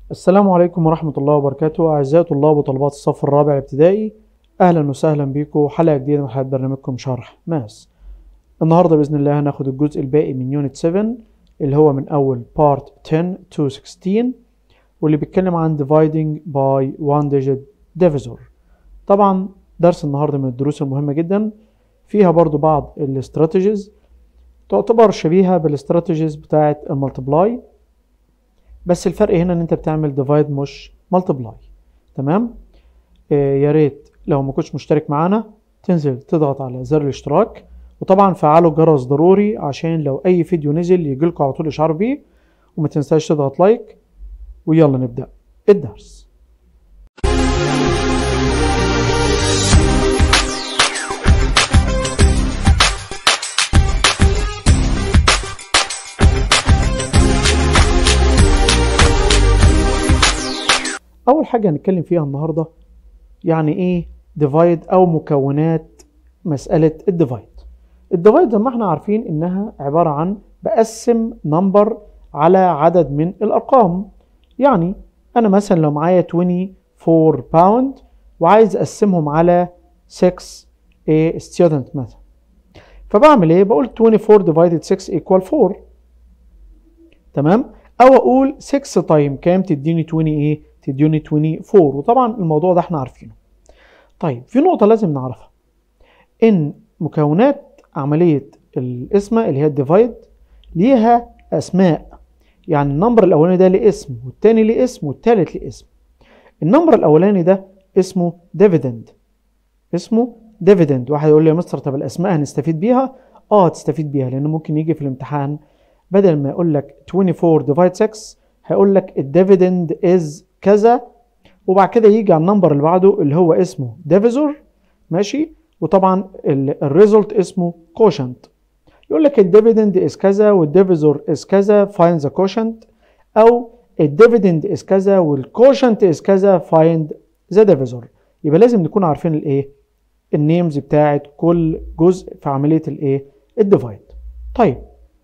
السلام عليكم ورحمة الله وبركاته. أعزائي طلاب وطالبات الصف الرابع الابتدائي، أهلا وسهلا بكم. حلقة جديدة من حلقات برنامجكم شرح ماس. النهاردة بإذن الله هناخد الجزء الباقي من يونت 7 اللي هو من أول Part 10 to 16 واللي بيتكلم عن Dividing by One Digit Divisor. طبعا درس النهاردة من الدروس المهمة جدا، فيها برضو بعض الاستراتيجيز تعتبر شبيهة بالاستراتيجيز بتاعة المالتبلاي، بس الفرق هنا ان انت بتعمل ديفايد مش مالتبلاي. تمام. يا ريت لو ما كنتش مشترك معانا تنزل تضغط على زر الاشتراك، وطبعا فعلوا الجرس ضروري عشان لو اي فيديو نزل يجيلكوا على طول اشعار بيه، وما تنساش تضغط لايك. ويلا نبدأ الدرس. أول حاجة هنتكلم فيها النهاردة يعني إيه ديفايد أو مكونات مسألة الديفايد. الديفايد زي ما احنا عارفين إنها عبارة عن بقسم نمبر على عدد من الأرقام. يعني أنا مثلا لو معايا 24 باوند وعايز أقسمهم على 6 student مثلا، فبعمل إيه؟ بقول 24 divided 6 equal 4. تمام؟ أو أقول 6 تايم كام تديني 20 إيه؟ تديني 24. وطبعا الموضوع ده احنا عارفينه. طيب في نقطة لازم نعرفها، ان مكونات عملية القسمة اللي هي الديفايد ليها اسماء. يعني النمبر الاولاني ده ليه اسم، والتاني ليه اسم، والتالت ليه اسم. النمبر الاولاني ده اسمه ديفيدند. اسمه ديفيدند. واحد يقول لي يا مستر طب الاسماء هنستفيد بيها؟ تستفيد بيها، لانه ممكن يجي في الامتحان بدل ما يقول لك 24 ديفايد 6 هيقول لك الديفيدند از كذا، وبعد كده يجي على النمبر اللي بعده اللي هو اسمه ديفيزور. ماشي. وطبعا الريزلت اسمه كوشنت. يقول لك الديفيدند از كذا والديفيزور از كذا، فايند ذا كوشنت. او الديفيدند از كذا والكوشنت از كذا، فايند ذا ديفيزور. يبقى لازم نكون عارفين الايه النيمز بتاعت كل جزء في عمليه الايه الديفايد. طيب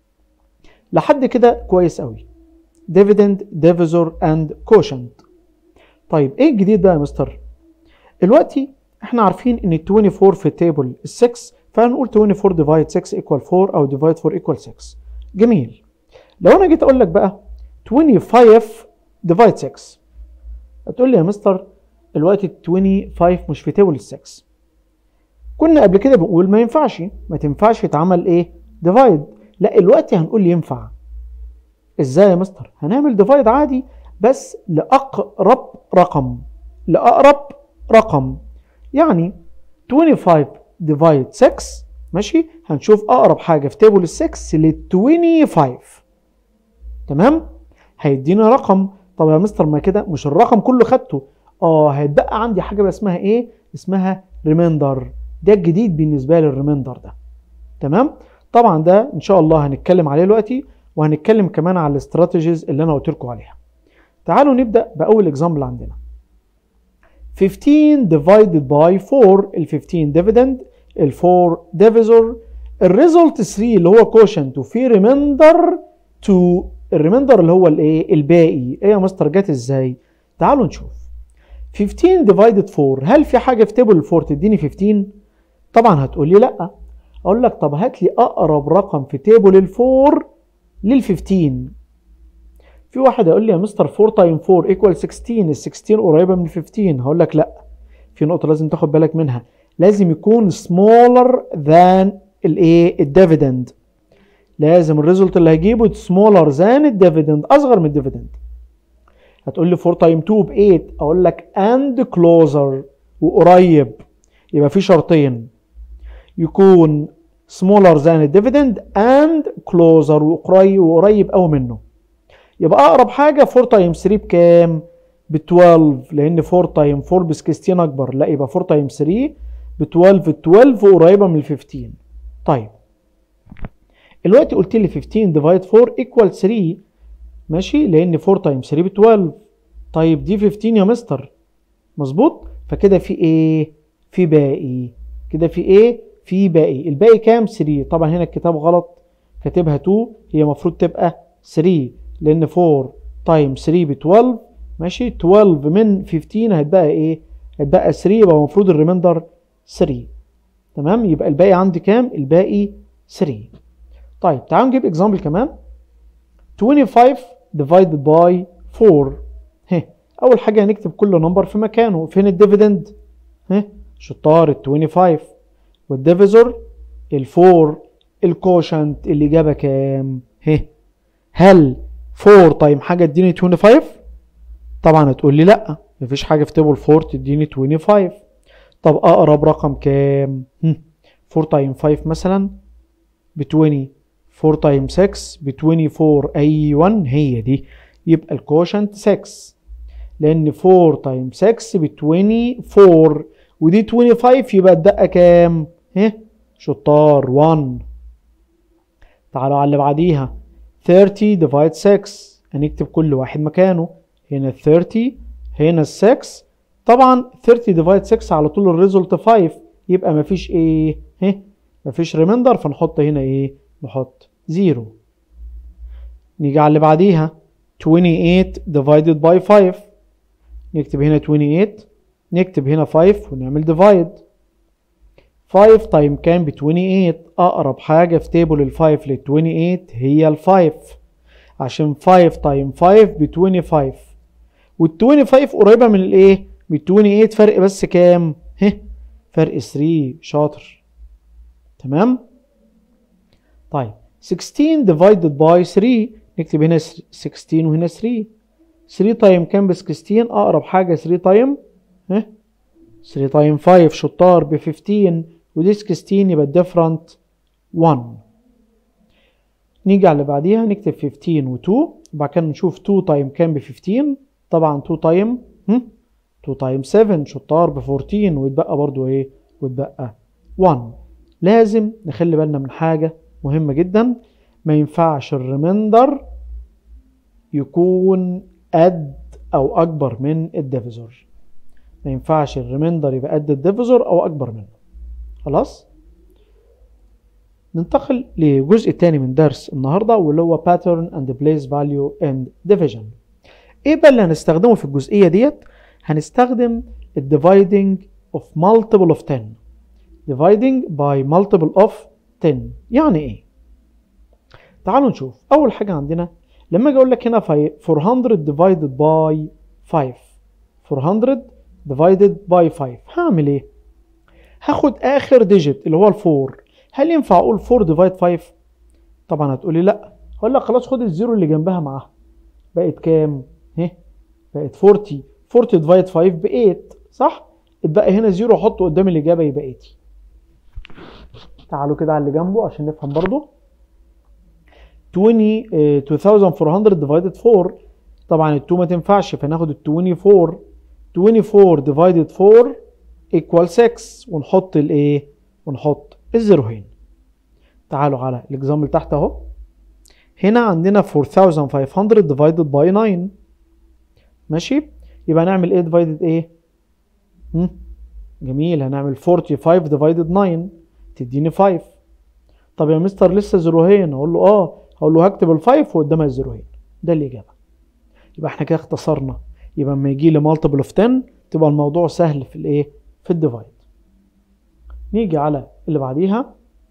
لحد كده كويس قوي. dividend, divisor and quotient. طيب ايه الجديد بقى يا مستر؟ دلوقتي احنا عارفين ان 24 في التيبل 6، فهنقول 24 divide 6 equal 4 او divide 4 equal 6. جميل. لو انا جيت اقول لك بقى 25 divide 6، هتقول لي يا مستر دلوقتي 25 مش في تيبل 6. كنا قبل كده بنقول ما ينفعش، ما تنفعش يتعمل ايه divide. لا دلوقتي هنقول ينفع. ازاي يا مستر؟ هنعمل ديفايد عادي بس لأقرب رقم. لأقرب رقم. يعني 25 ديفايد 6. ماشي. هنشوف أقرب حاجة في تيبل 6 لل 25. تمام؟ هيدينا رقم. طب يا مستر ما كده مش الرقم كله خدته. هيتبقى عندي حاجة بقى اسمها ايه؟ اسمها ريميندر. ده الجديد بالنسبة لي الريميندر ده. تمام؟ طبعا ده ان شاء الله هنتكلم عليه دلوقتي، وهنتكلم كمان على الاستراتيجيز اللي انا قلت لكم عليها. تعالوا نبدا باول اكزامبل عندنا. 15 divided by 4. ال 15 ديفيدند، ال 4 ديفيزور، الريزلت 3 اللي هو كوشنت، وفي ريميندر 2. الريميندر اللي هو الايه الباقي. ايه يا مستر جت ازاي؟ تعالوا نشوف. 15 divided 4، هل في حاجه في تيبل 4 تديني 15؟ طبعا هتقول لي لا. اقول لك طب هات لي اقرب رقم في تيبل ال4 لل 15. في واحد يقول لي يا مستر 4 تايم 4 equal 16. ال 16 قريبه من 15. هقول لك لا، في نقطه لازم تاخد بالك منها، لازم يكون smaller than الايه الديفيدند. لازم الريزلت اللي هجيبه smaller than الديفيدند، اصغر من الديفيدند. هتقول لي 4 تايم 2 ب 8. اقول لك and closer، وقريب. يبقى في شرطين، يكون smaller than الديفيدند and closer، وقريب قوي منه. يبقى اقرب حاجه 4 تايم 3 بكام؟ ب 12، لان 4 تايم 4 ب 16 اكبر. لا يبقى 4 تايم 3 ب 12. 12 قريبه من ال 15. طيب دلوقتي قلت لي 15 ديفايد 4 ايكوال 3. ماشي، لان 4 تايم 3 ب 12. طيب دي 15 يا مستر. مظبوط. فكده في ايه؟ في باقي. كده في ايه؟ في باقي. الباقي كام؟ 3. طبعا هنا الكتاب غلط، كاتبها 2، هي المفروض تبقى 3، لان 4 تايم 3 ب 12، ماشي. 12 من 15 هتبقى ايه؟ هتبقى 3، يبقى المفروض الريميندر 3. تمام، يبقى الباقي عندي كام؟ الباقي 3. طيب تعالوا نجيب اكزامبل كمان. 25 divided by 4. اول حاجه هنكتب كل نمبر في مكانه. فين الديفيدند؟ شطار، ال 25. والديفيزور ال 4. الكوشنت الاجابه كام؟ هل 4 تايم حاجه تديني 25؟ طبعا هتقول لي لا، مفيش حاجه في تيبل 4 تديني 25. طب اقرب رقم كام؟ 4 تايم 5 مثلا ب 20. 4 تايم 6 ب 24. ايوه هي دي. يبقى الكوشنت 6، لان 4 تايم 6 ب 24 ودي 25، يبقى الدقه كام؟ شطار 1. تعالوا على اللي بعديها. 30 divide 6. هنكتب كل واحد مكانه. هنا ال 30، هنا ال 6. طبعا 30 divide 6 على طول الريزولت 5، يبقى مفيش ايه؟ مفيش ريميندر، فنحط هنا ايه؟ نحط 0. نيجي على اللي بعديها. 28 divided by 5. نكتب هنا 28، نكتب هنا 5 ونعمل ديفايد. 5 تايم كام ب 28؟ اقرب حاجه في تيبل ال 5 لل 28 هي ال 5، عشان 5 تايم 5 ب 25. وال 25 قريبه من الايه؟ من 28، فرق بس كام؟ فرق 3. شاطر. تمام. طيب 16 divided by 3. نكتب هنا 16 وهنا 3. 3 تايم كام ب 16؟ اقرب حاجه 3 تايم 3 تايم 5. شطار، ب 15. ودي 16، يبقى الديفرنت 1. نيجي على اللي بعديها. نكتب 15 و2، وبعد كده نشوف 2 تايم كام ب 15. طبعا 2 تايم 2 تايم 7. شطار، ب 14. ويتبقى برضو ايه؟ ويتبقى 1. لازم نخلي بالنا من حاجه مهمه جدا. ما ينفعش الريميندر يكون قد او اكبر من الديفيزور. ما ينفعش الريميندر يبقى قد الديفيزور او اكبر منه. خلاص. ننتقل لجزء تاني من درس النهارده، واللي هو pattern and place value and division. ايه بقى اللي هنستخدمه في الجزئيه ديت؟ هنستخدم dividing of multiple of 10. dividing by multiple of 10 يعني ايه؟ تعالوا نشوف. اول حاجه عندنا لما اجي اقول لك هنا 400 divided by 5. 400 divided by 5 هعمل ايه؟ هاخد اخر ديجيت اللي هو ال4. هل ينفع اقول 4 ديفايد 5؟ طبعا هتقولي لا. هقول لك خلاص خد الزيرو اللي جنبها معاها. بقت كام؟ بقت 40. 40 ديفايد 5 ب 8، صح؟ اتبقى هنا زيرو، احطه قدام الاجابه يبقى 80. تعالوا كده على اللي جنبه عشان نفهم برضو. 2400 ديفايدد 4. طبعا ال2 ما تنفعش، فناخد ال 24. 24 ديفايدد 4 equal 6، ونحط الايه؟ ونحط الزيروهين. تعالوا على الاكزامبل تحت اهو. هنا عندنا 4500 divided by 9. ماشي، يبقى نعمل ايه divided ايه؟ جميل، هنعمل 45 divided 9 تديني 5. طب يا مستر لسه زيروهين. اقول له هقول له هكتب ال5 وقدامها الزيروهين. ده الاجابه. يبقى احنا كده اختصرنا. يبقى لما يجي لي مالتيبل اوف 10 تبقى الموضوع سهل في الايه؟ في الديفايد. نيجي على اللي بعديها.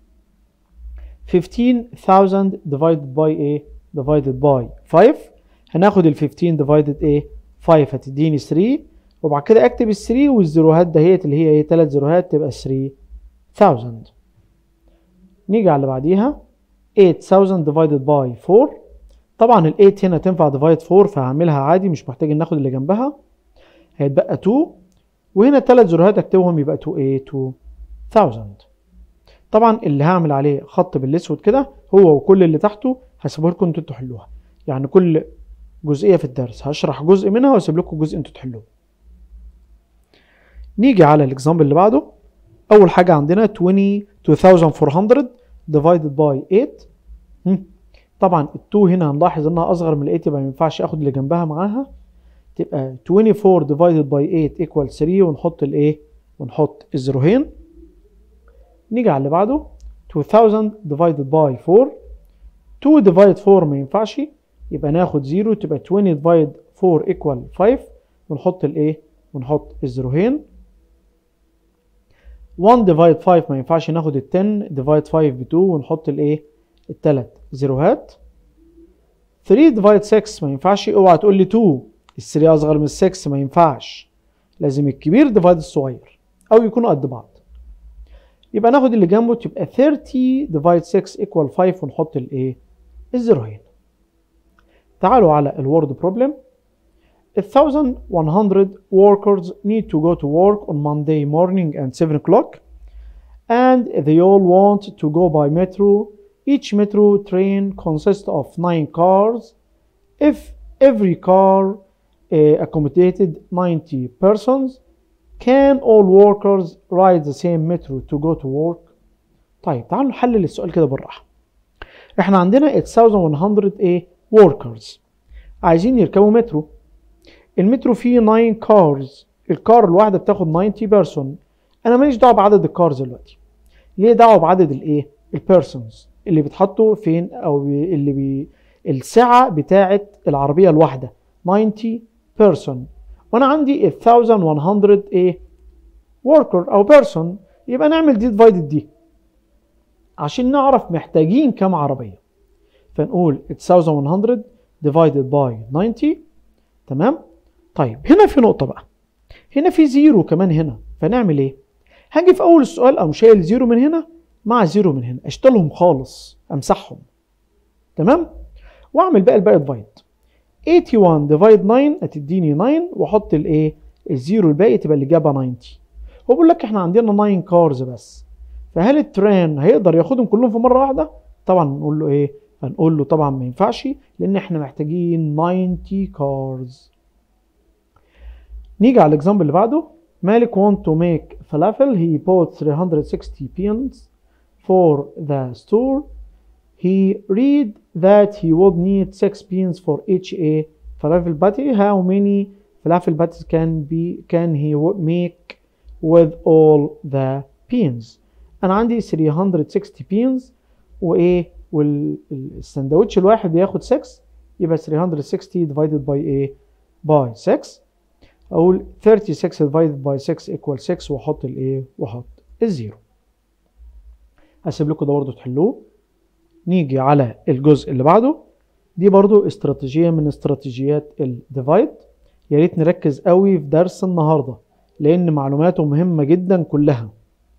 15000 divided by ايه؟ divided by 5. هناخد ال 15 divided ايه؟ 5 هتديني 3، وبعد كده اكتب ال 3 والزيروهات دهيت اللي هي ايه؟ 3 زيروهات تبقى 3000. نيجي على اللي بعديها. 8000 divided by 4. طبعا ال 8 هنا تنفع divide 4، فهعملها عادي مش محتاج ان ناخد اللي جنبها. هيتبقى 2، وهنا 3 زيروهات اكتبهم يبقى 2 ايه؟ 2000. طبعا اللي هعمل عليه خط بالاسود كده هو وكل اللي تحته هسيبه لكم انتوا تحلوها. يعني كل جزئيه في الدرس هشرح جزء منها واسيب لكم جزء انتوا تحلوه. نيجي على الاكزامبل اللي بعده. اول حاجه عندنا 2400 divided by 8. طبعا ال2 هنا هنلاحظ انها اصغر من ال8، يبقى ما ينفعش اخد اللي جنبها معاها. تبقى 24 divided by 8 equal 3، ونحط الايه؟ ونحط الزيروهين. نيجي على اللي بعده. 2000 divided by 4. 2 divide 4 ما ينفعش، يبقى ناخد 0، تبقى 20 divide 4 equal 5 ونحط الايه؟ ونحط الزيروهين. 1 divide 5 ما ينفعش ناخد ال 10 divide 5 ب 2 ونحط الايه؟ الثلاث زيروهات. 3 divide 6 ما ينفعش، اوعى تقول لي 2 ال 3 اصغر من ال 6 ما ينفعش، لازم الكبير ديفايد الصغير او يكونوا قد بعض. يبقى ناخد اللي جنبه تبقى 30 divide 6 equal 5 ونحط الايه؟ الزيروهين. تعالوا على الورد بروبلم. 1100 workers need to go to work on Monday morning at 7 o'clock and they all want to go by metro. Each metro train consists of 9 cars. If every car accommodated 90 persons, can all workers ride the same metro to go to work? طيب تعالوا نحلل السؤال كده بالراحة. احنا عندنا 1100 workers عايزين يركبوا مترو. المترو فيه 9 cars، الكار الواحدة بتاخد 90 person. انا ماليش دعوة بعدد الكارز دلوقتي، ليه دعوة بعدد الايه؟ البيرسونز اللي بيتحطوا فين، او السعة بتاعة العربية الواحدة 90 person، وانا عندي 1100 worker او person، يبقى نعمل دي divided دي عشان نعرف محتاجين كام عربية. فنقول 1100 divided by 90. تمام. طيب هنا في نقطة بقى، هنا في زيرو كمان هنا، فنعمل ايه؟ هاجي في اول السؤال اقوم شايل زيرو من هنا مع زيرو من هنا، اشتلهم خالص، امسحهم. تمام. واعمل بقى الباقي ديفايد. 81 ديفايد 9 هتديني 9 واحط الايه؟ الزيرو الباقي تبقى الاجابه 90. وبقول لك احنا عندنا 9 كارز بس، فهل الترين هيقدر ياخدهم كلهم في مره واحده؟ طبعا نقول له ايه؟ هنقول له طبعا ما ينفعش، لان احنا محتاجين 90 كارز. نيجي على الاكزامبل اللي بعده. مالك want to make falafel. He bought 360 beans for the store. He read that he would need 6 beans for each a falafel patty. How many falafel patties can he make with all the beans؟ انا عندي 360 beans وايه، والسندوتش الواحد ياخد 6، يبقى 360 divided by ايه؟ by 6. اقول 36 divided by 6 equal 6 واحط الايه؟ واحط الزيرو. هسيب لكم ده برضه تحلوه. نيجي على الجزء اللي بعده. دي برضو استراتيجية من استراتيجيات الديفايد، يا ريت نركز قوي في درس النهاردة لأن معلوماته مهمة جدا كلها.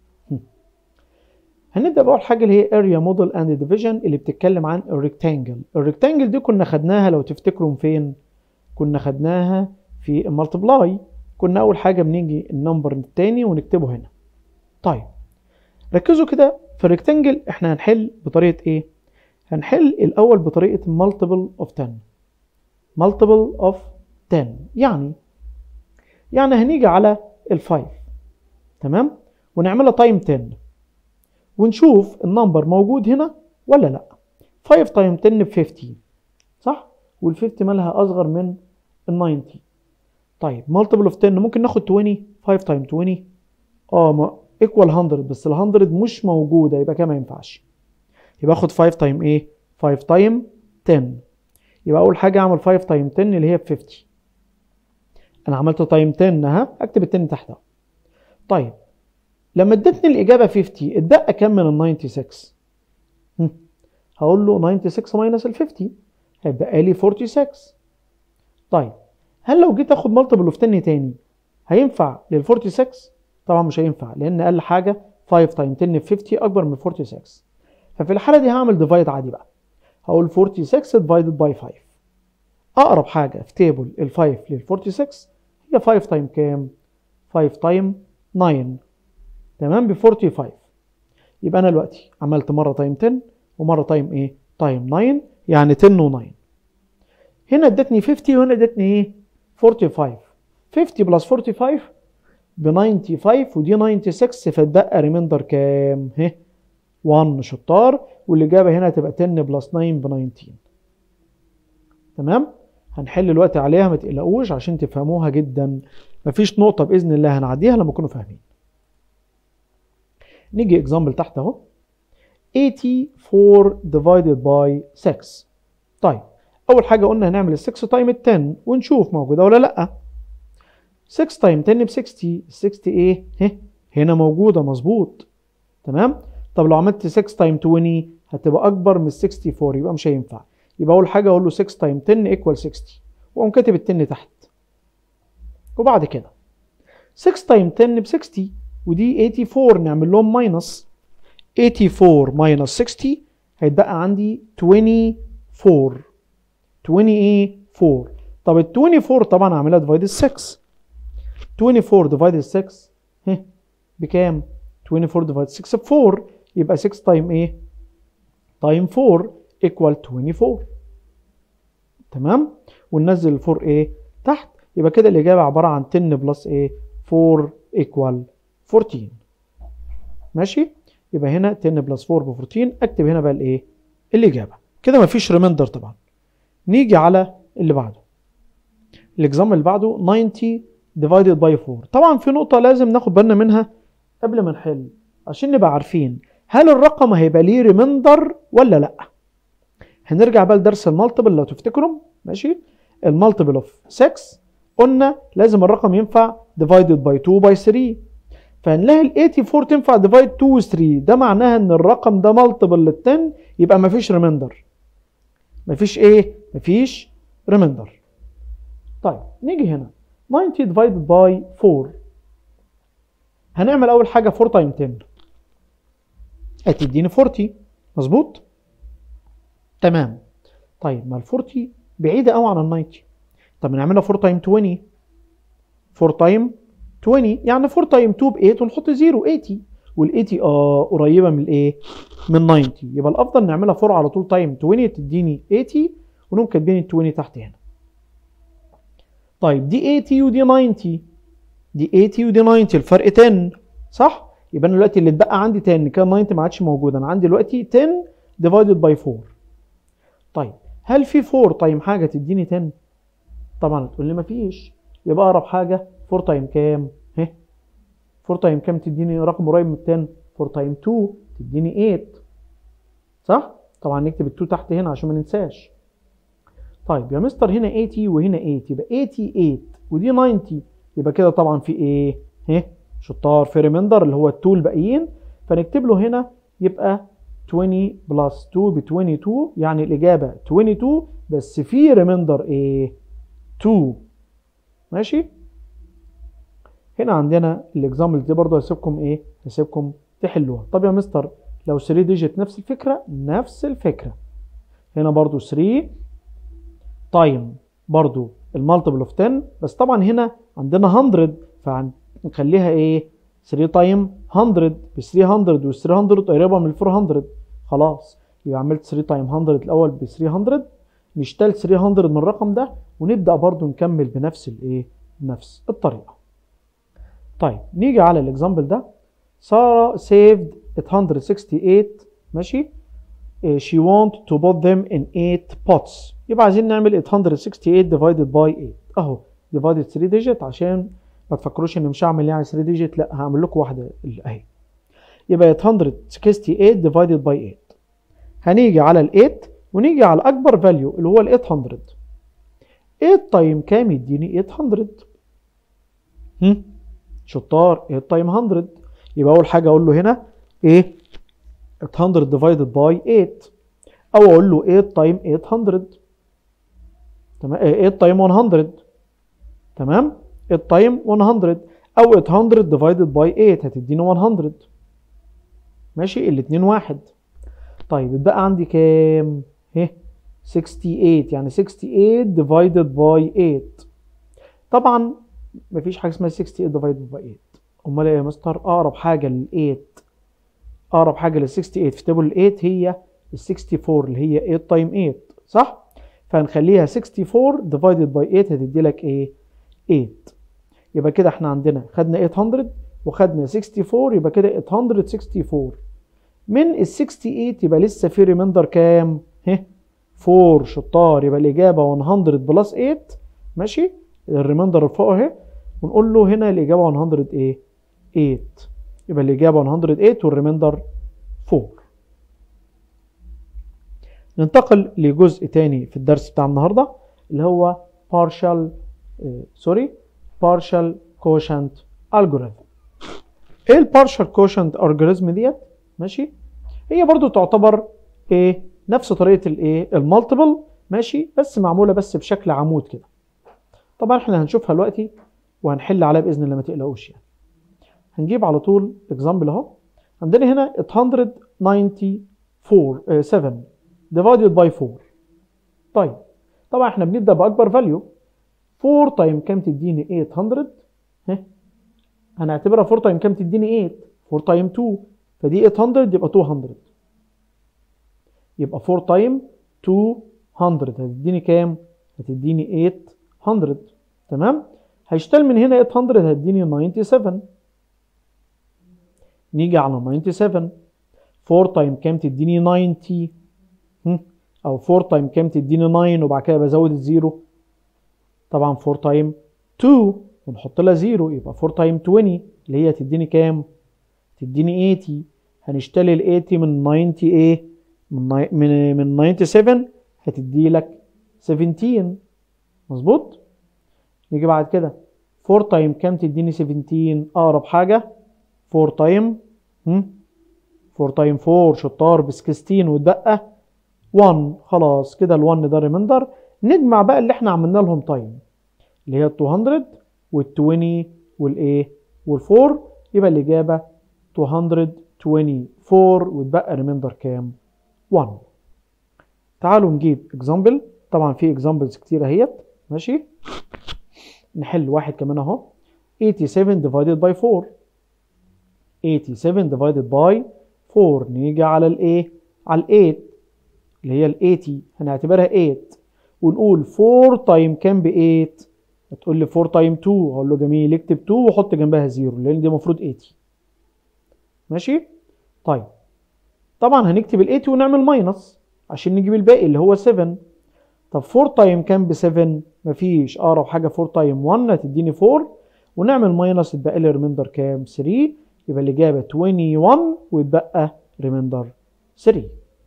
هنبدأ بأول حاجة اللي هي area model and division اللي بتتكلم عن الريكتانجل. الريكتانجل دي كنا خدناها لو تفتكروا فين؟ كنا خدناها في المالتبلاي. كنا أول حاجة بنيجي النمبر التاني ونكتبه هنا. طيب ركزوا كده في الريكتانجل، احنا هنحل بطريقة ايه؟ هنحل الأول بطريقة multiple of 10. multiple of 10 يعني هنيجي على ال5. تمام؟ ونعملها تايم 10 ونشوف النمبر موجود هنا ولا لا. 5 تايم 10 ب 50 صح؟ وال50 مالها أصغر من ال 90. طيب multiple of 10 ممكن ناخد 20. 5 تايم 20 equal 100 بس ال 100 مش موجودة، يبقى كده ما ينفعش. يبقى اخد 5 تايم ايه؟ 5 تايم 10. يبقى اول حاجة اعمل 5 تايم 10 اللي هي ب 50. انا عملت تايم 10 اهي، اكتب ال 10 تحتها. طيب لما ادتني الاجابة 50 اتبقى كام من ال 96؟ هقول له 96 ماينس ال 50 هيبقى لي 46. طيب هل لو جيت اخد مالتيبل اوف 10 تاني هينفع لل 46؟ طبعا مش هينفع، لان اقل حاجة 5 تايم 10 ب 50 اكبر من 46. ففي الحالة دي هعمل ديفايد عادي بقى. هقول 46 divided by 5. اقرب حاجة في تيبل ال 5 لل 46 هي 5 تايم كام؟ 5 تايم 9. تمام ب 45. يبقى انا دلوقتي عملت مرة تايم 10 ومرة تايم ايه؟ تايم 9، يعني 10 و9. هنا ادتني 50 وهنا ادتني ايه؟ 45. 50 بلس 45 ب 95 ودي 96، فاتبقى ريميندر كام؟ 1. شطار. والاجابه هنا هتبقى 10 بلس 9 ب 19. تمام؟ هنحل الوقت عليها ما تقلقوش عشان تفهموها جدا، مفيش نقطه باذن الله هنعديها لما تكونوا فاهمين. نيجي اكزامبل تحت اهو. 84 divided by 6. طيب اول حاجه قلنا هنعمل ال 6 تايم ال 10 ونشوف موجوده ولا لا. 6 تايم 10 ب 60. 60 ايه؟ هنا موجوده مظبوط. تمام. طب لو عملت 6 تايم 20 هتبقى اكبر من 64 يبقى مش هينفع. يبقى اول حاجه اقول له 6 تايم 10 ايكوال 60 واقوم كاتب ال 10 تحت. وبعد كده 6 تايم 10 ب 60 ودي 84 نعمل لهم ماينس. 84 ماينس 60 هيتبقى عندي 24. 20 ايه؟ 4. طب ال 24 طبعا هعملها ديفايد 6. 24 ديفايد 6 بكام؟ 24 ديفايد 6 ب 4 يبقى 6 تايم ايه؟ تايم 4 ايكوال 24. تمام؟ وننزل ال 4 ايه؟ تحت. يبقى كده الاجابه عباره عن 10 بلس ايه؟ 4 ايكوال 14. ماشي؟ يبقى هنا 10 بلس 4 ب 14. اكتب هنا بقى الايه؟ الاجابه. كده مفيش ريميندر طبعا. نيجي على اللي بعده. الاكزامبل اللي بعده 90 divided by 4. طبعا في نقطة لازم ناخد بالنا منها قبل ما نحل عشان نبقى عارفين هل الرقم هيبقى ليه ريميندر ولا لا. هنرجع بقى لدرس المالتيبل لو تفتكروا. ماشي؟ المالتيبل اوف 6 قلنا لازم الرقم ينفع divided by 2 by 3. فهنلاقي ال 84 تنفع divide 2 و 3. ده معناها ان الرقم ده مالتيبل لل 10 يبقى مفيش ريميندر. مفيش ايه؟ مفيش ريميندر. طيب نيجي هنا 90 divided by 4. هنعمل اول حاجه 4 تايم 10 هتديني 40. مظبوط؟ تمام. طيب ما ال 40 بعيده قوي عن ال 90. طب نعملها 4 تايم 20. 4 تايم 20 يعني 4 تايم 2 ب 8 ونحط 0 80. وال 80 قريبه من الايه؟ من 90. يبقى الافضل نعملها 4 على طول تايم 20 تديني 80 ونقوم كاتبين ال 20 تحت هنا. طيب دي 80 ودي 90. دي 80 ودي 90 الفرق 10 صح؟ يبقى انا دلوقتي اللي اتبقى عندي 10 كان 90 ما عادش موجود. انا عندي دلوقتي 10 ديفايدد باي 4. طيب هل في 4 تايم حاجه تديني 10؟ طبعا هتقول لي ما فيش. يبقى اقرب حاجه 4 تايم كام؟ 4 تايم كام تديني رقم قريب من 10؟ 4 تايم 2 تديني 8 صح؟ طبعا نكتب ال 2 تحت هنا عشان ما ننساش. طيب يا مستر هنا 80 وهنا 8 يبقى 88 ودي 90 يبقى كده طبعا في ايه؟ شطار في ريميندر اللي هو ال 2 الباقيين. فنكتب له هنا يبقى 20 بلس 2 ب 22 يعني الاجابه 22 بس في ريميندر ايه؟ 2. ماشي؟ هنا عندنا الاكزامبل دي برضه هسيبكم ايه؟ هسيبكم تحلوها. طب يا مستر لو 3 ديجيت نفس الفكره؟ نفس الفكره. هنا برضه 3 تايم برضو المالتيبل اوف 10 بس طبعا هنا عندنا 100 فهنخليها ايه؟ 3 تايم 100 ب 300 وال 300 قريبه من ال 400. خلاص يبقى عملت 3 تايم 100 الاول ب 300 نشتغل 300 من الرقم ده ونبدا برضو نكمل بنفس الايه؟ بنفس الطريقه. طيب نيجي على الاكزامبل ده. ساره saved 868. ماشي؟ she want to put them in 8 pots. يبقى عايزين نعمل 868 divided by 8 اهو divided 3 digit عشان ما تفكروش ان مش هعمل يعني 3 digit لا هعمل لكم واحده اهي. يبقى 868 divided by 8. هنيجي على ال 8 ونيجي على اكبر فاليو اللي هو ال 800. 8 تايم كام يديني 800؟ شطار 8 تايم 100. يبقى اول حاجه اقول له هنا ايه؟ 800 divided by 8 او اقول له 8 تايم 800. تمام 8 تايم 100. تمام 8 تايم 100 او 800 divided by 8 هتديني 100. ماشي الاثنين واحد. طيب اتبقى عندي كام؟ 68 يعني 68 divided by 8. طبعا مفيش حاجه اسمها 68 divided by 8. امال ايه يا مستر؟ اقرب حاجه لل 8 اقرب حاجه لل 68 في تيبل ال 8 هي ال 64 اللي هي 8 تايم 8 صح؟ فهنخليها 64 divided by 8 هتدي لك ايه؟ 8. يبقى كده احنا عندنا خدنا 800 وخدنا 64 يبقى كده 864. من ال 68 يبقى لسه في ريميندر كام؟ 4. شطار. يبقى الاجابه 100 بلس 8. ماشي؟ الريميندر اللي فوق اهي ونقول له هنا الاجابه 100 ايه؟ 8. يبقى الاجابه 108 والريميندر 4. ننتقل لجزء تاني في الدرس بتاع النهارده اللي هو partial quotient algorithm. ايه البارشال كوشنت algorithm ديت؟ ماشي، هي برضو تعتبر ايه نفس طريقه الايه المالتيبل، ماشي، بس معموله بس بشكل عمود كده. طبعا احنا هنشوفها دلوقتي وهنحل عليها باذن الله، ما تقلقوش يعني. هنجيب على طول اكزامبل اهو. عندنا هنا 894 divided by 4. طيب طبعا احنا بنبدا باكبر فاليو. 4 تايم كام تديني 800؟ هنعتبرها 4 تايم كام تديني 8؟ 4 تايم 2، فدي 800 يبقى 200. يبقى 4 تايم 200 هتديني كام؟ هتديني 800. تمام؟ هيشتغل من هنا 800 هتديني 97. نيجي على 97. 4 تايم كام تديني 90؟ او 4 تايم كام تديني 9 وبعد كده بزود الزيرو. طبعا 4 تايم 2 ونحط لها زيرو يبقى 4 تايم 20 اللي هي تديني كام؟ تديني 80. هنشتري ال 80 من 90 ايه؟ من 97 هتدي لك 17. مظبوط؟ نيجي بعد كده 4 تايم كام تديني 17؟ اقرب حاجه 4 تايم 4 تايم 4 شطار ب 16 واتبقى 1. خلاص كده ال 1 ده ريمندر. نجمع بقى اللي احنا عملنا لهم تايم اللي هي ال 200 وال 20 والايه وال 4، يبقى الاجابه 224 واتبقى ريمندر كام؟ 1. تعالوا نجيب اكزامبل. طبعا في اكزامبلز كتير اهيت، ماشي. نحل واحد كمان اهو. 87 divided by 4. 87 divided by 4. نيجي على الايه؟ على ال 8 اللي هي ال 80 هنعتبرها 8 ونقول 4 تايم كام ب 8؟ هتقول لي 4 تايم 2. هقول له جميل، اكتب 2 وحط جنبها 0 لان دي المفروض 80. ماشي؟ طيب طبعا هنكتب ال 80 ونعمل ماينس عشان نجيب الباقي اللي هو 7. طب 4 تايم كام ب 7؟ مفيش، اقرب حاجه 4 تايم 1 هتديني 4 ونعمل ماينس يتبقى لي ريميندر كام؟ 3. يبقى الاجابه 21 ويتبقى ريميندر 3.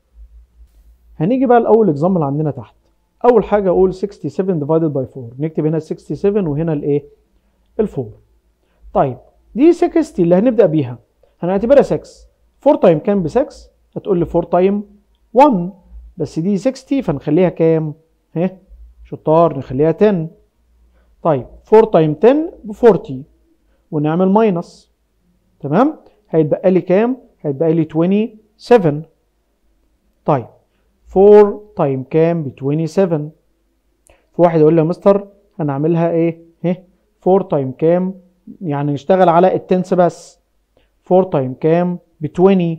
هنيجي بقى لاول اكزامبل عندنا تحت. اول حاجه اقول 67 divided by 4. نكتب هنا 67 وهنا الايه؟ ال 4. طيب دي 60 اللي هنبدا بيها هنعتبرها 6. 4 تايم كام ب 6؟ هتقول لي 4 تايم 1 بس دي 60 فنخليها كام؟ شطار نخليها 10. طيب 4 تايم 10 ب 40 ونعمل ماينس. تمام؟ هيتبقى لي كام؟ هيتبقى لي 27. طيب 4 تايم كام ب 27؟ في واحد يقول لي يا مستر هنعملها ايه؟ 4 تايم كام؟ يعني نشتغل على التنس بس. 4 تايم كام ب 20؟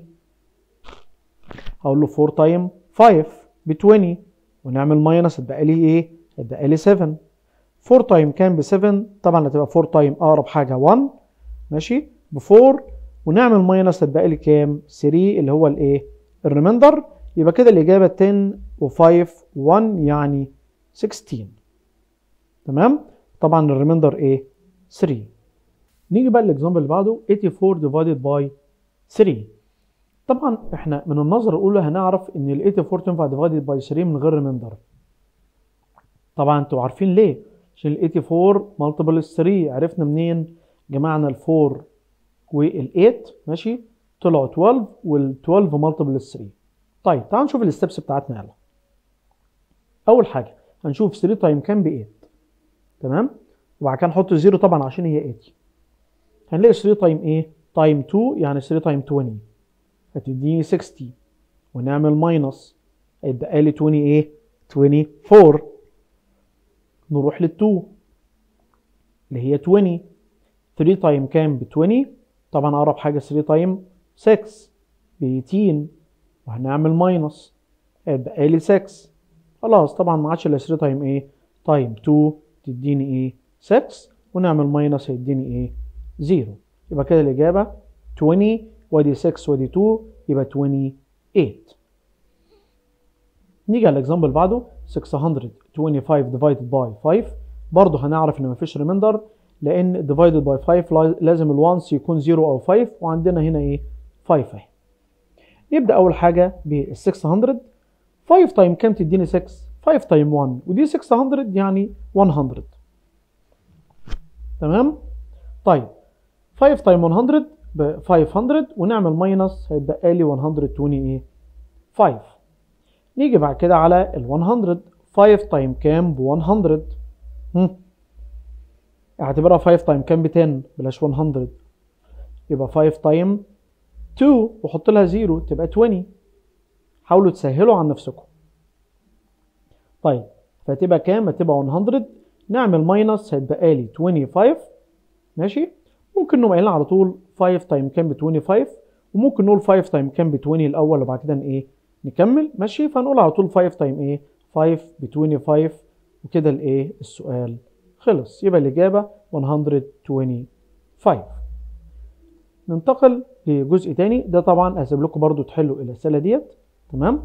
هقول له 4 تايم 5 ب 20 ونعمل ماينس هتبقى لي ايه؟ هتبقى لي 7. 4 تايم كام ب 7؟ طبعا هتبقى 4 تايم اقرب حاجه 1، ماشي، ب 4 ونعمل ماينس هتبقى لي كام؟ 3 اللي هو الايه؟ الريميندر. يبقى كده الاجابه 10 و5 1 يعني 16. تمام؟ طبعا الريميندر ايه؟ 3. نيجي بقى الاكزامبل اللي بعده 84 divided by 3. طبعا احنا من النظره الاولى هنعرف ان ال 84 تنفع divided by 3 من غير ريميندر. طبعا انتوا عارفين ليه؟ عشان ال 84 مالتيبل 3. عرفنا منين؟ جمعنا ال 4 وال 8، ماشي، طلعوا 12 وال 12 مالتيبل 3. طيب تعالوا نشوف الستبس بتاعتنا. يلا اول حاجه هنشوف 3 تايم كام ب 8. تمام؟ وبعد كده نحط 0 طبعا عشان هي 80. هنلاقي 3 تايم ايه؟ تايم 2 يعني 3 تايم 20 هتديني 60 ونعمل ماينس هيتبقى لي 20 ايه؟ 24. نروح لل 2 اللي هي 20. 3 تايم كام ب 20؟ طبعا اقرب حاجه 3 تايم 6 ب 18 وهنعمل ماينس هيتبقى لي 6. خلاص طبعا ما عادش الا 3 تايم ايه؟ تايم 2 تديني ايه؟ 6 ونعمل ماينس هيديني ايه؟ 0. يبقى كده الاجابه 20 وادي 6 وادي 2 يبقى 28. نيجي على الاكزامبل اللي بعده 625 divided by 5. برضه هنعرف ان مفيش ريميندر لان divided by 5 لازم الوانس يكون 0 او 5 وعندنا هنا ايه؟ 5 اهي. نبدا اول حاجه بال 600 5 تايم كام تديني 6؟ 5 تايم 1 ودي 600 يعني 100. تمام؟ طيب 5 تايم 100 ب 500 ونعمل ماينس هيتبقى لي 120 ايه؟ 5. نيجي بعد كده على ال 100. 5 تايم كام ب 100؟ اعتبرها 5 تايم كام ب 10 بلاش 100. يبقى 5 تايم 2 وحط لها 0 تبقى 20. حاولوا تسهلوا عن نفسكم. طيب فتبقى كام؟ هتبقى 100. نعمل ماينس هيتبقى لي 25. ماشي؟ ممكن نقوم قايلين على طول 5 تايم كام ب 25 وممكن نقول 5 تايم كام ب 20 الاول وبعد كده ايه؟ نكمل. ماشي؟ فنقول على طول 5 تايم ايه؟ 5 ب 25 وكده الايه؟ السؤال خلص. يبقى الاجابه 125. ننتقل لجزء تاني. ده طبعا هسيب لكم برضو تحلوا الاسئله ديت. تمام؟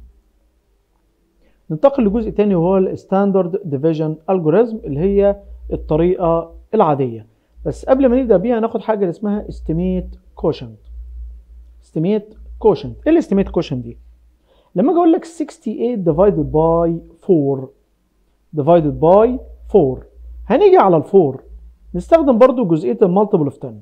ننتقل لجزء تاني وهو الستاندرد ديفيجن الجوريزم اللي هي الطريقه العاديه. بس قبل ما نبدا بيها ناخد حاجه اسمها استيميت كوشنت. استيميت كوشنت. ايه الاستيميت كوشنت دي؟ لما اجي اقول لك 68 divided by 4 divided by 4 هنيجي على ال 4 نستخدم برضو جزئيه المالتيبل اوف 10.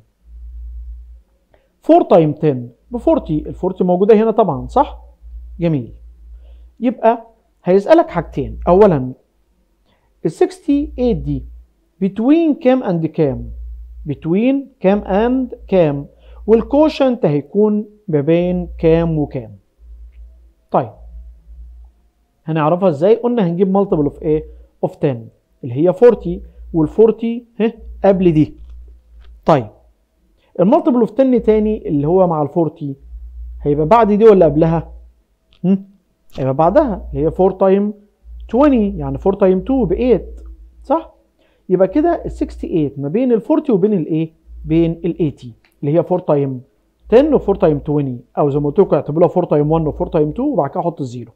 4 تايم 10 ب 40. ال 40 موجوده هنا طبعا صح؟ جميل. يبقى هيسالك حاجتين. اولا ال 68 دي between كام and كام؟ between كام and كام؟ والكوشنت هيكون ما بين كام وكام؟ طيب هنعرفها ازاي؟ قلنا هنجيب مالتيبل اوف ايه؟ اوف 10 اللي هي 40 وال 40 قبل دي. طيب المالتيبل اوف 10 تاني اللي هو مع ال 40 هيبقى بعد دي ولا قبلها؟ هيبقى بعدها اللي هي 4 تايم 20 يعني 4 تايم 2 ب 8 صح؟ يبقى كده ال 68 ما بين ال 40 وبين الايه؟ بين ال 80 اللي هي 4 تايم 10 و 4 تايم 20 او زي ما قلت لكم اعتبروها 4 تايم 1 و 4 تايم 2 وبعد كده احط الزيرو.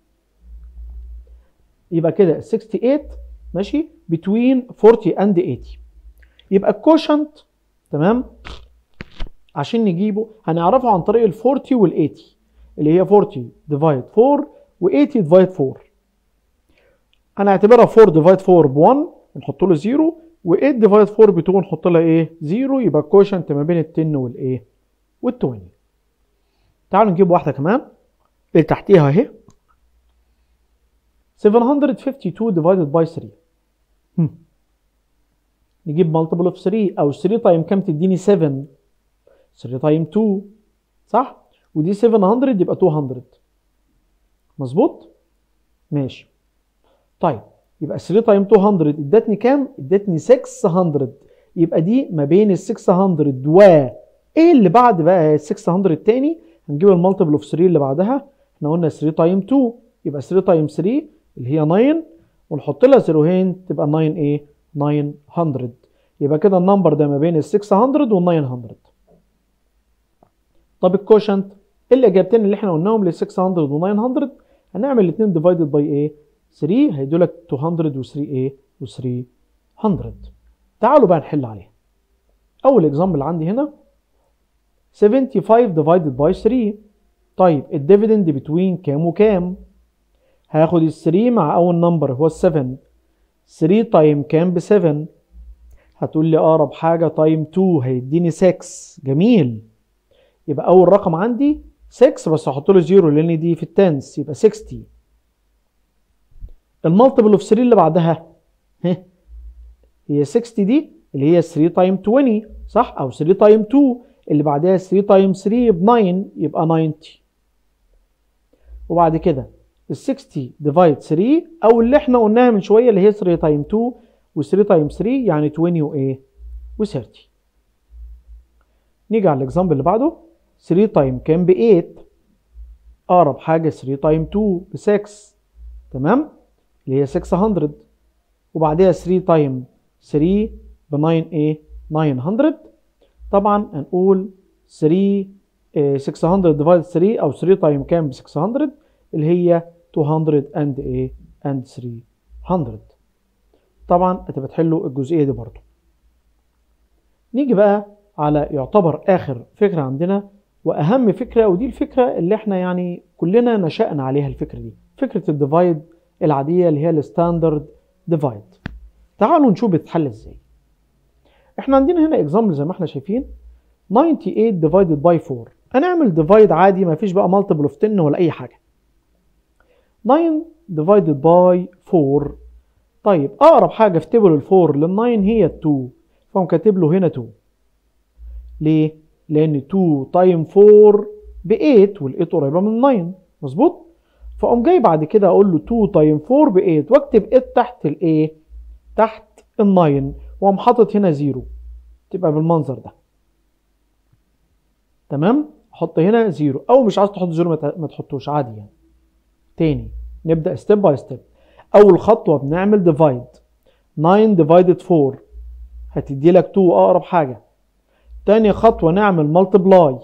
يبقى كده ال 68 ماشي between 40 and 80. يبقى الكوشنت تمام عشان نجيبه هنعرفه عن طريق ال 40 وال 80 اللي هي 40 ديفايد 4 و 80 ديفايد 4. هنعتبرها 4 ديفايد 4 ب 1 ونحط له 0 و8 ديفايد 4 ب 2 ونحط لها ايه؟ 0. يبقى الكوشنت ما بين ال 10 والايه؟ وال 20. تعالوا نجيب واحده كمان اللي تحتيها اهي 752 divided by 3. نجيب مالتيبل اوف 3 او 3 تايم كام تديني 7؟ 3 تايم 2 صح؟ ودي 700 يبقى 200 مظبوط؟ ماشي. طيب يبقى 3 تايم 200 ادتني كام؟ ادتني 600. يبقى دي ما بين ال 600 و ايه اللي بعد بقى ال 600 التاني؟ هنجيب المالتيبل اوف 3 اللي بعدها. احنا قلنا 3 تايم 2 يبقى 3 تايم 3 اللي هي 9 ونحط لها زيروهين تبقى 9 ايه؟ 900. يبقى كده النمبر ده ما بين ال 600 وال 900. طب الكوشنت الاجابتين اللي احنا قلناهم لل 600 و 900 هنعمل الاثنين ديفايدد باي ايه؟ 3 هيدوا لك 200 و 3 ايه؟ و 300. تعالوا بقى نحل عليها. اول اكزامبل عندي هنا 75 divided by 3. طيب الديفيدند بتوين كام وكام؟ هاخد ال 3 مع اول نمبر هو ال 7. 3 تايم كام ب 7؟ هتقول لي اقرب حاجه تايم 2 هيديني 6. جميل. يبقى اول رقم عندي 6 بس هحط له 0 لان دي في التنس يبقى 60. المالتيبل اوف 3 اللي بعدها هي 60 دي اللي هي 3 تايم 20 صح؟ او 3 تايم 2 اللي بعدها 3 تايم 3 ب 9 يبقى 90. وبعد كده ال 60 ديفايد 3 او اللي احنا قلناها من شويه اللي هي 3 تايم 2 و 3 تايم 3 يعني 20 وايه؟ و 30. نيجي على الاكزامبل اللي بعده 3 تايم كام ب 8؟ اقرب حاجه 3 تايم 2 ب 6 تمام؟ اللي هي 600 وبعدها 3 تايم 3 ب 9 ايه؟ 900. طبعا هنقول 600 ديفايد 3 او 3 تايم كام ب 600 اللي هي 200 and ايه؟ and 300. طبعا هتبقى تحلوا الجزئيه دي برضو. نيجي بقى على يعتبر اخر فكره عندنا واهم فكره ودي الفكره اللي احنا يعني كلنا نشأنا عليها الفكره دي فكرة الديفايد العادية اللي هي الستاندرد ديفايد. تعالوا نشوف بتتحل ازاي. احنا عندنا هنا اكزامبل زي ما احنا شايفين 98 divided by 4. هنعمل ديفايد عادي، ما فيش بقى multiple of 10 ولا اي حاجة. 9 divided by 4. طيب اقرب حاجة في تيبل ال4 لل9 هي ال2، فهم كاتب له هنا 2. ليه؟ لان 2 تايم 4 ب 8 وال8 قريبة من 9، مظبوط؟ فاقوم جاي بعد كده اقول له 2 تايم 4 ب 8 واكتب 8 تحت الايه؟ تحت ال9، واقوم حاطط هنا 0 تبقى بالمنظر ده. تمام؟ احط هنا 0، او مش عايز تحط 0 ما تحطوش عادي يعني. تاني نبدا ستيب باي ستيب. اول خطوه بنعمل ديفايد. 9 ديفايدد 4 هتدي لك 2 اقرب حاجه. تاني خطوه نعمل ملتبلاي.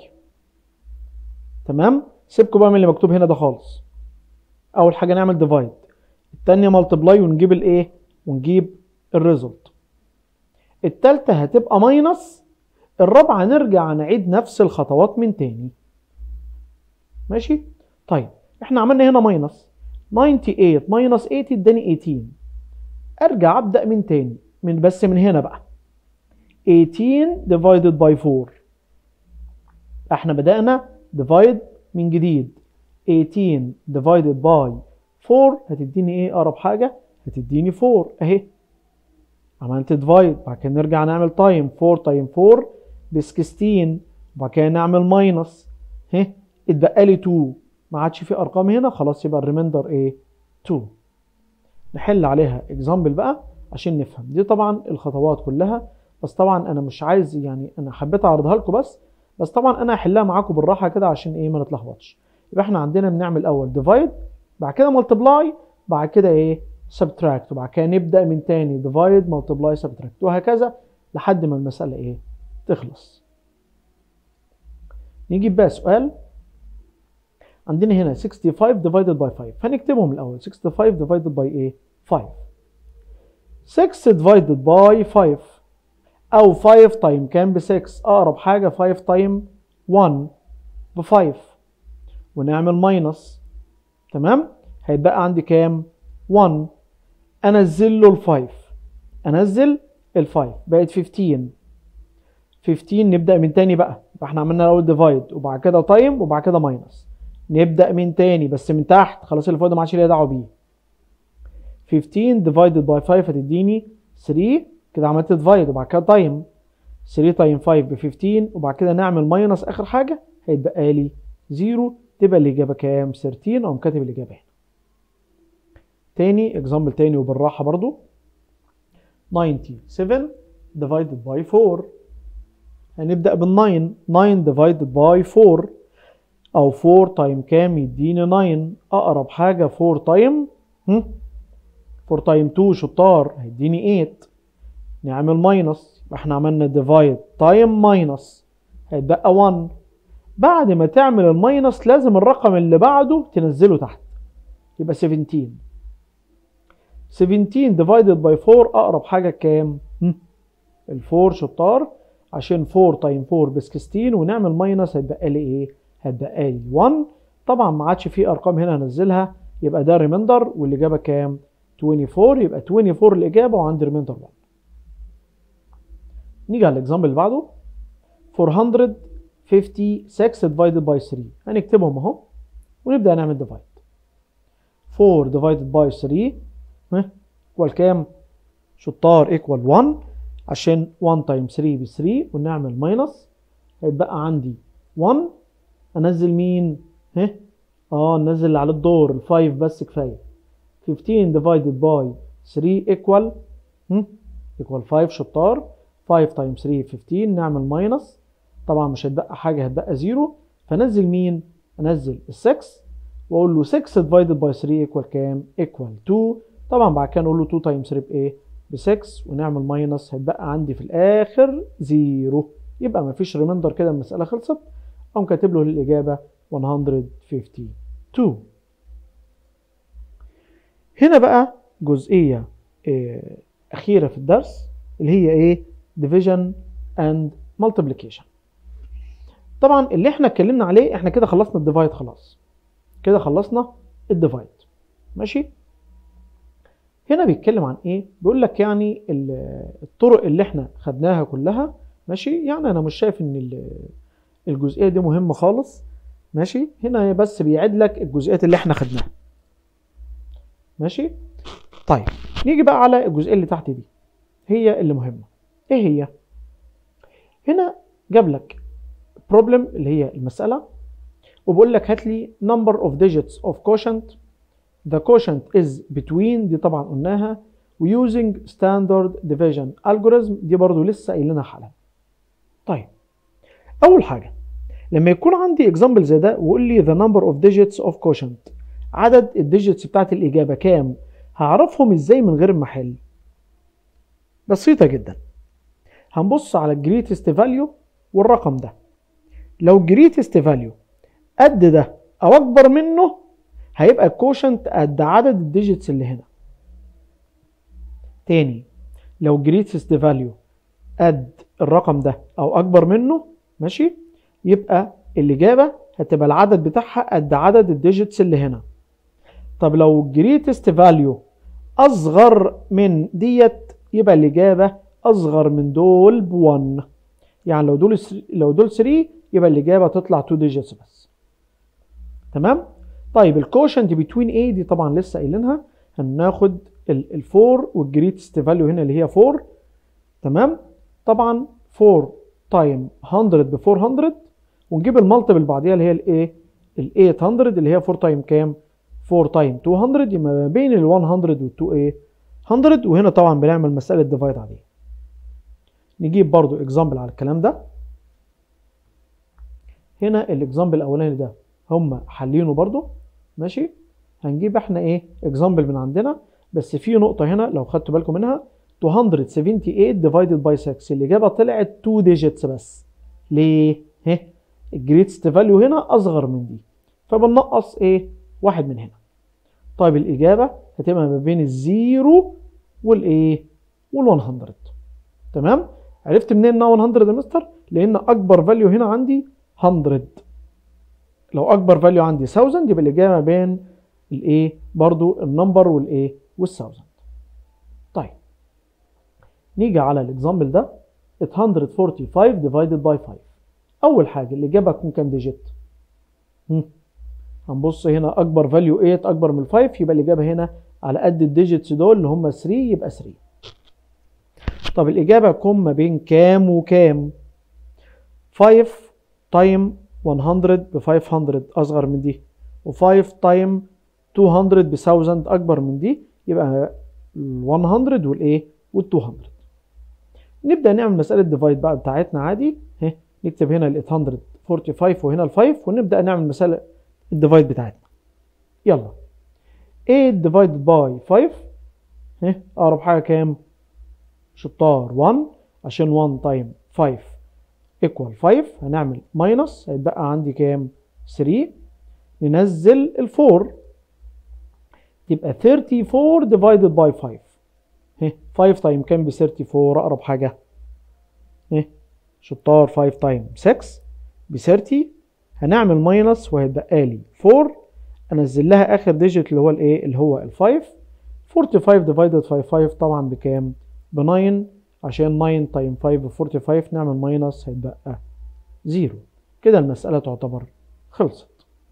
تمام؟ سيبكم بقى من اللي مكتوب هنا ده خالص. اول حاجه نعمل ديفايد، التانيه ملتبلاي ونجيب الايه؟ ونجيب الريزلت. التالتة هتبقى ماينس، الرابعة نرجع نعيد نفس الخطوات من تاني. ماشي؟ طيب احنا عملنا هنا ماينس 98 ماينس 80 اداني 18. ارجع ابدأ من تاني بس من هنا بقى 18 divided by 4. احنا بدأنا divide من جديد. 18 divided by 4 هتديني ايه اقرب حاجة؟ هتديني 4 اهي. عملت ديفايد، بعد كده نرجع نعمل تايم. 4 تايم 4 ب 16، وبعد كده نعمل ماينس اهي، اتبقى لي 2. ما عادش في ارقام هنا، خلاص يبقى الريميندر ايه؟ 2. نحل عليها اكزامبل بقى عشان نفهم. دي طبعا الخطوات كلها، بس طبعا انا مش عايز يعني، انا حبيت اعرضها لكم بس طبعا انا هحلها معاكم بالراحه كده عشان ايه؟ ما نتلخبطش. يبقى احنا عندنا بنعمل اول ديفايد، بعد كده ملتبلاي، بعد كده ايه؟ سبتراكت، وبعد كده نبدا من تاني ديفايد ملتبلاي سبتراكت، وهكذا لحد ما المساله ايه؟ تخلص. نجيب بقى سؤال. عندنا هنا 65 divided by 5، هنكتبهم الاول. 65 divided by ايه؟ 5. 6 divided by 5 او 5 تايم كام؟ ب 6. اقرب حاجه 5 تايم 1 ب 5، ونعمل ماينس. تمام؟ هيبقى عندي كام؟ 1. انزل له ال 5، انزل ال 5 بقت 15. 15 نبدا من تاني بقى. احنا عملنا الاول ديفايد وبعد كده تايم وبعد كده ماينس. نبدا من تاني بس من تحت، خلاص اللي فوق ده ما عادش ليا دعوه بيه. 15 ديفايدد باي 5 هتديني 3. كده عملت ديفايد وبعد كده تايم. 3 تايم 5 ب 15، وبعد كده نعمل ماينس اخر حاجه هيتبقى لي 0. تبقى الاجابه كام؟ 13. اقوم كاتب الاجابه هنا. تاني اكزامبل تاني وبالراحه برضو. 97 divided by 4. هنبدأ بال 9. 9 divided by 4 أو 4 تايم كام؟ يديني 9. أقرب حاجة 4 تايم 4 تايم 2 شطار هيديني 8. نعمل ماينس، احنا عملنا ديفايد تايم ماينس هيتبقى 1. بعد ما تعمل الماينس لازم الرقم اللي بعده تنزله تحت، يبقى 17. 17 divided by 4 أقرب حاجة كام؟ ال4 شطار، عشان 4 تايم 4 ب 16، ونعمل ماينس هيتبقى لي ايه؟ هيتبقى لي 1. طبعا ما عادش في ارقام هنا هنزلها، يبقى ده ريميندر، والاجابه كام؟ 24. يبقى 24 الاجابه وعندي ريميندر 1. نيجي على الاكزامبل اللي بعده. 456 divided by 3. هنكتبهم اهو ونبدا نعمل ديفايد. 4 divided by 3 ايكوال كام؟ شطار ايكوال 1، عشان 1 تايم 3 ب 3، ونعمل ماينس هيتبقى عندي 1. انزل مين؟ ننزل اللي على الدور ال 5 بس كفايه. 15 divided by 3 equal 5 شطار. 5 تايم 3 15، نعمل ماينس، طبعا مش هتبقى حاجه هتبقى 0، فنزل مين؟ انزل ال 6 واقول له 6 divided by 3 equal كام؟ equal 2. طبعا بعد كده نقول له 2 تايم 3 بايه؟ ب 6، ونعمل ماينس هيتبقى عندي في الاخر 0. يبقى مفيش ريميندر، كده المساله خلصت. اقوم كاتب له الاجابه 152. هنا بقى جزئيه اخيره في الدرس اللي هي ايه؟ division and multiplication. طبعا اللي احنا اتكلمنا عليه احنا كده خلصنا الديفايد، خلاص كده خلصنا الديفايد. ماشي. هنا بيتكلم عن ايه؟ بيقول لك يعني الطرق اللي احنا خدناها كلها، ماشي. يعني انا مش شايف ان الجزئيه دي مهمه خالص، ماشي. هنا بس بيعد لك الجزئيات اللي احنا خدناها، ماشي. طيب نيجي بقى على الجزئيه اللي تحت دي، هي اللي مهمه. ايه هي؟ هنا جاب لك بروبلم اللي هي المساله، وبقول لك هات لي number of digits of quotient. the quotient is between، دي طبعا قلناها، وusing standard division algorithm، دي برضو لسه قايلينها حالا. طيب اول حاجه لما يكون عندي example زي ده ويقول لي the number of digits of quotient، عدد الديجيتس بتاعت الاجابه كام؟ هعرفهم ازاي من غير المحل؟ بسيطه جدا، هنبص على الجريتست فاليو والرقم ده. لو الجريتست فاليو قد ده او اكبر منه، هيبقى الكوشنت قد عدد الديجيتس اللي هنا. تاني، لو الجريتست فاليو قد الرقم ده او اكبر منه، ماشي، يبقى الاجابه هتبقى العدد بتاعها قد عدد الديجيتس اللي هنا. طب لو الجريتست فاليو اصغر من ديت، يبقى الاجابه اصغر من دول ب1. يعني لو دول 3 يبقى الاجابه تطلع 2 ديجيتس بس. تمام. طيب الكوشنت بتوين ايه؟ دي طبعا لسه قايلينها، هناخد ال4 والجريتست فاليو هنا اللي هي 4. تمام. طبعا 4 تايم 100 ب 400، ونجيب المالتيبل بعديها اللي هي الايه؟ ال 800 اللي هي 4 تايم كام؟ 4 تايم 200، يبقى ما بين ال 100 وال 2 ايه؟ 100. وهنا طبعا بنعمل مساله ديفايد عليه. نجيب برضو اكزامبل على الكلام ده. هنا الاكزامبل الاولاني ده هم حالينه برضو، ماشي. هنجيب احنا ايه؟ اكزامبل من عندنا، بس في نقطه هنا لو خدتوا بالكم منها، 278 divided by 6، الاجابه طلعت 2 ديجيتس بس. ليه؟ الجريتست فاليو هنا اصغر من دي، فبننقص ايه؟ واحد من هنا. طيب الاجابه هتبقى ما بين الزيرو والايه؟ وال100. تمام. عرفت منين انها 100 يا مستر؟ لان اكبر فاليو هنا عندي 100. لو اكبر فاليو عندي 1000 يبقى الاجابه ما بين الايه؟ برضو النمبر والايه؟ وال1000. طيب نيجي على الاكزامبل ده، 845 divided by 5. اول حاجه الاجابه هتكون كام ديجيت؟ هنبص هنا، اكبر فاليو 8 اكبر من 5، يبقى الاجابه هنا على قد الديجيتس دول اللي هم 3، يبقى 3. طب الاجابه هتكون ما بين كام وكام؟ 5 تايم 100 ب 500 اصغر من دي، و5 تايم 200 ب 1000 اكبر من دي، يبقى ال 100 والايه؟ وال 200. نبدا نعمل مساله ديفايد بقى بتاعتنا عادي. نكتب هنا ال 845 وهنا ال 5، ونبدا نعمل مساله الديفايد بتاعتنا. يلا 8 divided by 5، اقرب حاجه كام؟ شطار 1، عشان 1 تايم 5 equal 5. هنعمل ماينس، هيتبقى عندي كام؟ 3. ننزل ال 4، تبقى 34 divided by 5. 5 تايم كام ب 34؟ اقرب حاجه شطار 5 تايم 6 ب 30. هنعمل ماينس وهيتبقى لي 4، انزل لها اخر ديجيت اللي هو الايه؟ اللي هو ال 5. 45 divided by 5 طبعا بكام؟ ب 9، عشان 9 تايم 5 ب 45. نعمل ماينس هيتبقى 0. كده المساله تعتبر خلصت.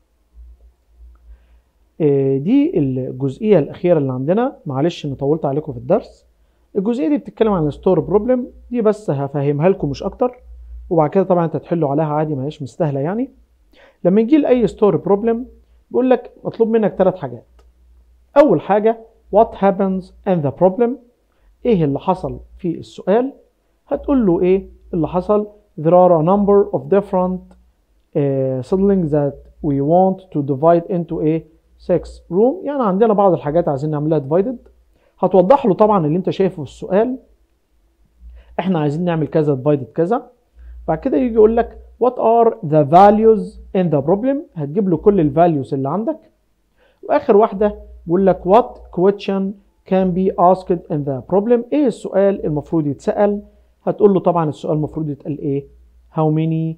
دي الجزئيه الاخيره اللي عندنا، معلش اني طولت عليكم في الدرس. الجزئيه دي بتتكلم عن الستور بروبلم، دي بس هفهمها لكم مش اكتر، وبعد كده طبعا انت تحلوا عليها عادي، ما هيش مستاهله يعني. لما يجي لاي ستور بروبلم بيقول لك مطلوب منك 3 حاجات. اول حاجه what happens in the problem، ايه اللي حصل في السؤال. هتقول له ايه اللي حصل؟ there are a number of different seedlings that we want to divide into a 6 room، يعني عندنا بعض الحاجات عايزين نعملها divided. هتوضح له طبعا اللي انت شايفه في السؤال، احنا عايزين نعمل كذا divided كذا. بعد كده يجي يقول لك what are the values in the problem، هتجيب له كل الفاليوز اللي عندك. واخر واحده بيقول لك what question can be asked in the problem، ايه السؤال المفروض يتسال. هتقول له طبعا السؤال المفروض يتقال ايه؟ how many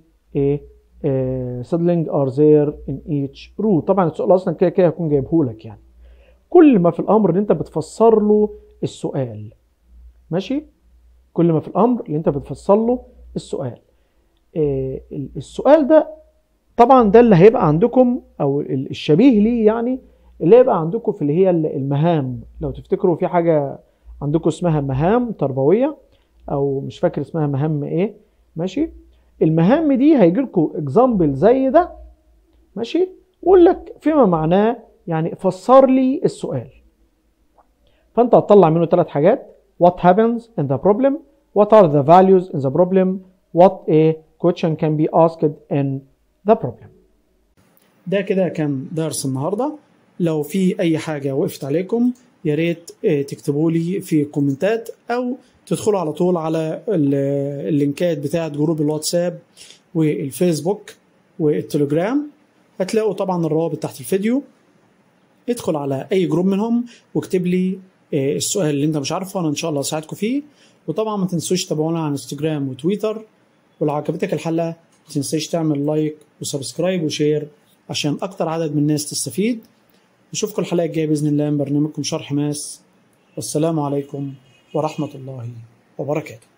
seedling are there in each row. طبعا السؤال اصلا كده كده هيكون جايبه لك يعني. كل ما في الامر ان انت بتفسر له السؤال. ماشي؟ كل ما في الامر ان انت بتفسر له السؤال. السؤال ده طبعا ده اللي هيبقى عندكم او الشبيه ليه، يعني اللي هيبقى عندكم في اللي هي المهام. لو تفتكروا في حاجة عندكم اسمها مهام تربوية، او مش فاكر اسمها مهام ايه. ماشي؟ المهام دي هيجي لكم اكزامبل زي ده. ماشي؟ ويقول لك فيما معناه يعني فسر لي السؤال. فانت هتطلع منه 3 حاجات: what happens in the problem, what are the values in the problem, what a question can be asked in the problem. ده كده كان درس النهارده. لو في اي حاجه وقفت عليكم يا ريت تكتبوا لي في الكومنتات، او تدخلوا على طول على اللينكات بتاعه جروب الواتساب والفيسبوك والتليجرام. هتلاقوا طبعا الروابط تحت الفيديو. ادخل على اي جروب منهم واكتب لي السؤال اللي انت مش عارفه، وانا ان شاء الله اساعدكم فيه. وطبعا ما تنسوش تتابعونا على انستجرام وتويتر. ولو عجبتك الحلقه ما تنساش تعمل لايك وسبسكرايب وشير عشان اكتر عدد من الناس تستفيد. نشوفكم الحلقه الجايه باذن الله من برنامجكم شرح ماس. والسلام عليكم ورحمه الله وبركاته.